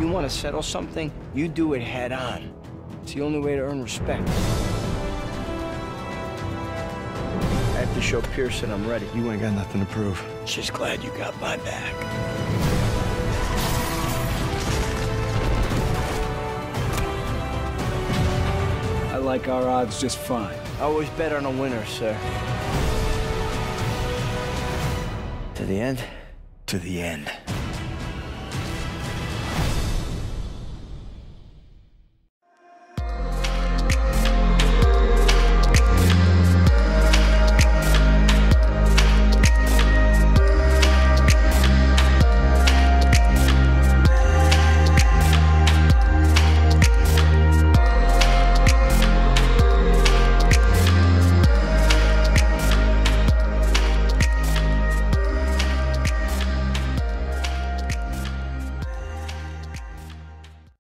you want to settle something, you do it head on. It's the only way to earn respect. I have to show Pearson I'm ready. You ain't got nothing to prove. Just glad you got my back. I like our odds just fine. Always bet on a winner, sir. To the end? To the end.